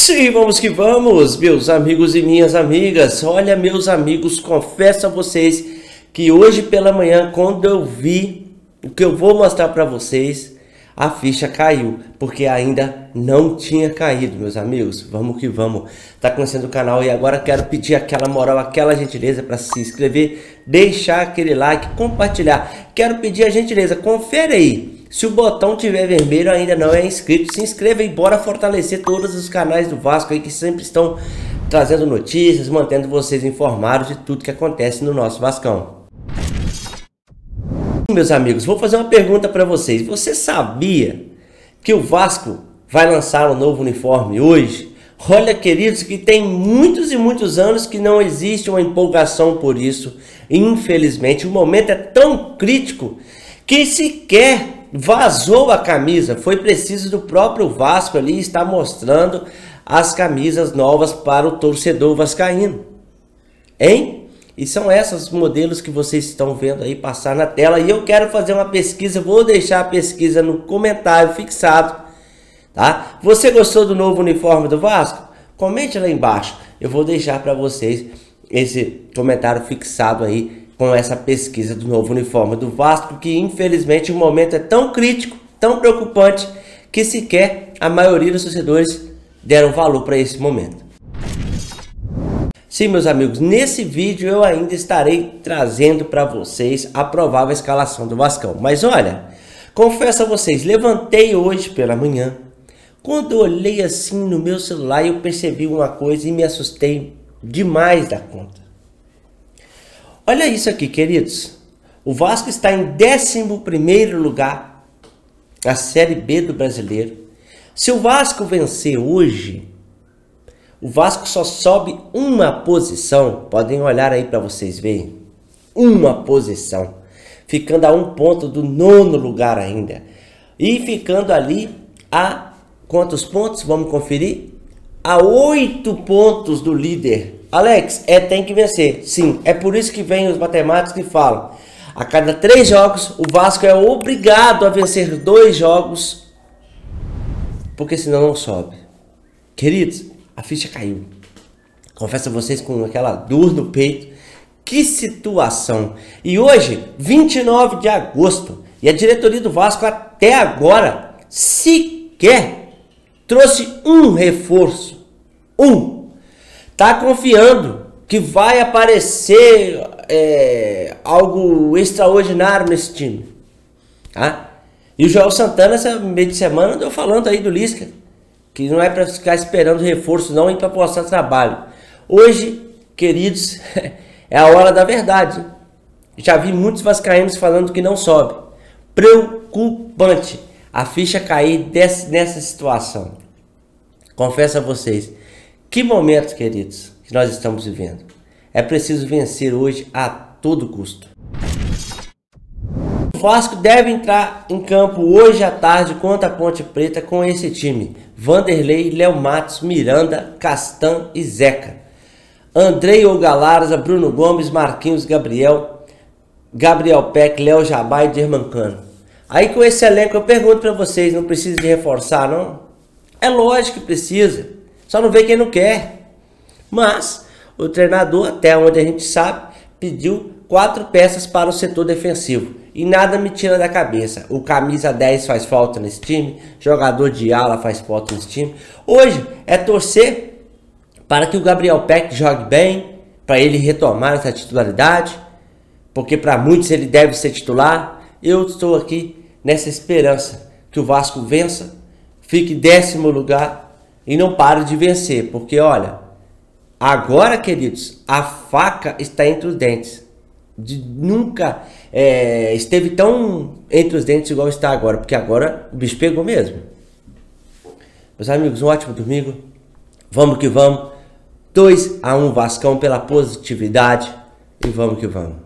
Sim, vamos que vamos, meus amigos e minhas amigas. Olha, meus amigos, confesso a vocês que hoje pela manhã, quando eu vi o que eu vou mostrar para vocês, a ficha caiu, porque ainda não tinha caído, meus amigos. Vamos que vamos. Tá conhecendo o canal e agora quero pedir aquela moral, aquela gentileza para se inscrever, deixar aquele like, compartilhar. Quero pedir a gentileza, confere aí. Se o botão tiver vermelho ainda não é inscrito, se inscreva e bora fortalecer todos os canais do Vasco aí que sempre estão trazendo notícias, mantendo vocês informados de tudo que acontece no nosso Vascão. Meus amigos, vou fazer uma pergunta para vocês. Você sabia que o Vasco vai lançar um novo uniforme hoje? Olha, queridos, que tem muitos e muitos anos que não existe uma empolgação por isso. Infelizmente, o momento é tão crítico que sequer vazou a camisa. Foi preciso do próprio Vasco ali estar mostrando as camisas novas para o torcedor vascaíno. Hein? E são esses modelos que vocês estão vendo aí passar na tela. E eu quero fazer uma pesquisa, vou deixar a pesquisa no comentário fixado, tá? Você gostou do novo uniforme do Vasco? Comente lá embaixo. Eu vou deixar para vocês esse comentário fixado aí com essa pesquisa do novo uniforme do Vasco, que infelizmente o momento é tão crítico, tão preocupante, que sequer a maioria dos torcedores deram valor para esse momento. Sim, meus amigos, nesse vídeo eu ainda estarei trazendo para vocês a provável escalação do Vascão. Mas olha, confesso a vocês, levantei hoje pela manhã, quando eu olhei assim no meu celular eu percebi uma coisa e me assustei demais da conta. Olha isso aqui, queridos. O Vasco está em 11º lugar na Série B do Brasileiro. Se o Vasco vencer hoje, o Vasco só sobe uma posição. Podem olhar aí para vocês verem. Uma posição. Ficando a 1 ponto do 9º lugar ainda. E ficando ali a quantos pontos? Vamos conferir. A 8 pontos do líder. Alex, tem que vencer. Sim, é por isso que vem os matemáticos que falam. A cada 3 jogos, o Vasco é obrigado a vencer 2 jogos. Porque senão não sobe. Queridos, a ficha caiu. Confesso a vocês com aquela dor no peito. Que situação. E hoje, 29 de agosto. E a diretoria do Vasco até agora sequer trouxe um reforço. Tá confiando que vai aparecer algo extraordinário nesse time. Tá? E o Joel Santana, essa meio de semana, andou falando aí do Lisca. Que não é para ficar esperando reforço não e para postar trabalho. Hoje, queridos, é a hora da verdade. Já vi muitos vascaínos falando que não sobe. Preocupante a ficha cair nessa situação. Confesso a vocês, que momento, queridos, que nós estamos vivendo. É preciso vencer hoje a todo custo. O Vasco deve entrar em campo hoje à tarde contra a Ponte Preta com esse time. Vanderlei, Léo Matos, Miranda, Castan e Zeca. Andrei Galarza, Bruno Gomes, Marquinhos, Gabriel Peck, Léo Jabá e Germancano. Aí com esse elenco eu pergunto para vocês, não precisa de reforçar não? É lógico que precisa, só não vê quem não quer. Mas o treinador, até onde a gente sabe, pediu 4 peças para o setor defensivo. E nada me tira da cabeça. O camisa 10 faz falta nesse time. Jogador de ala faz falta nesse time. Hoje é torcer para que o Gabriel Peck jogue bem. Para ele retomar essa titularidade. Porque para muitos ele deve ser titular. Eu estou aqui nessa esperança que o Vasco vença. Fique em 10º lugar. E não pare de vencer. Porque olha, agora, queridos, a faca está entre os dentes. Nunca esteve tão entre os dentes igual está agora, porque agora o bicho pegou mesmo. Meus amigos, um ótimo domingo. Vamos que vamos. 2-1 Vascão pela positividade. E vamos que vamos.